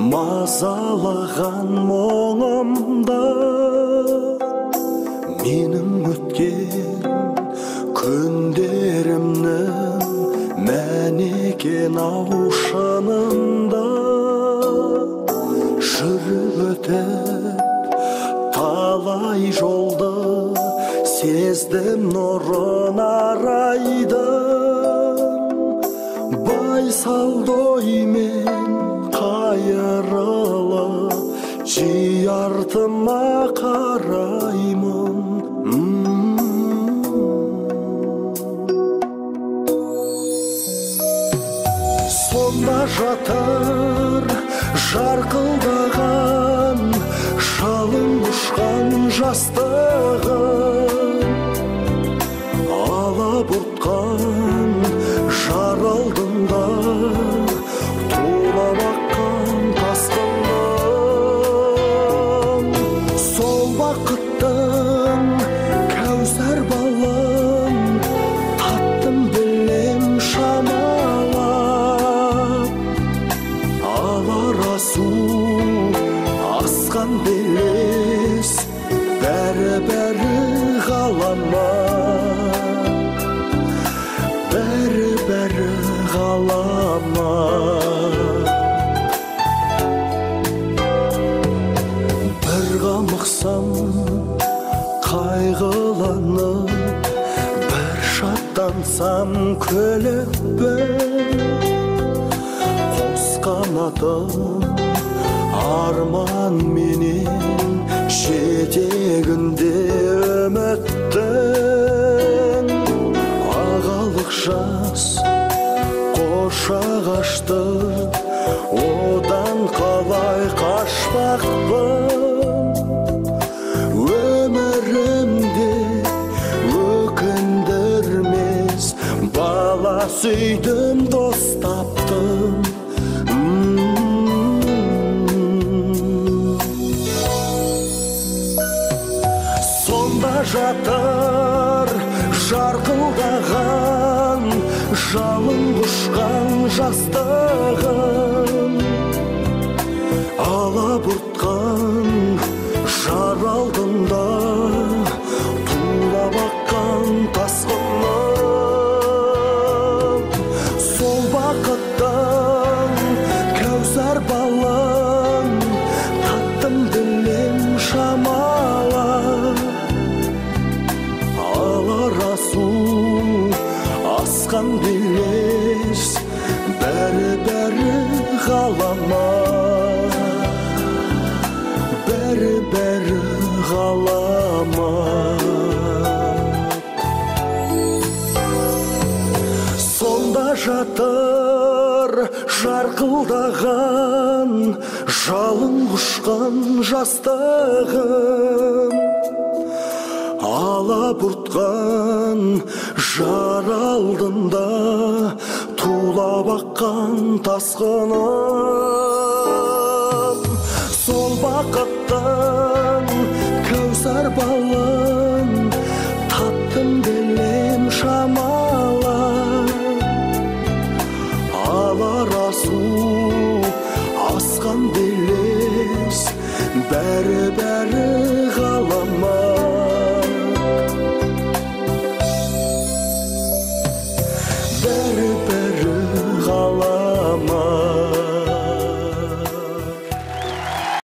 мазалаған мұңымда менің өткен күндерімнің мәні екен ау шынында. Жүріп өтіп талай жолды сездім нұрын арайдың. Байсалды оймен қайырылып жиі артыма қараймын. Сонда жатыр жарқылдаған жалын ұшқан жастығым, алабұртқан жар алдында тулап аққан тасқыным. Сол бақыттың кәусар балын таттым білем шамалап. Алар асу асқан белес бәрі ғалама, бәрі ғалама. Бір қамықсам қайғыланып, бір шаттансам күліп, қос қанатым арман менен жетегінде үміттің. Ағалық жас қошағашты одан қалай қашпақпын. Өмірімде өкіндірмес бала сүйдім, дос таптым. Сонда жатыр жарқылдаған жалын ұшқан жастығым, алабұртқан жар алдында тулап аққан тасқыным. Сол бақыттың кәусар балын таттым білем шамалап. Алар асу асқан белес бәрі ғалама, бәрі ғалама. Сонда жатыр жарқылдаған жалын ұшқан жастығым, алабұртқан жар алдында тулап аққан тасқыным. Сол бақыттың кәусар балын таттым білем шамалап. Алар асу асқан белес бәрі ғалама, бәрі ғалама.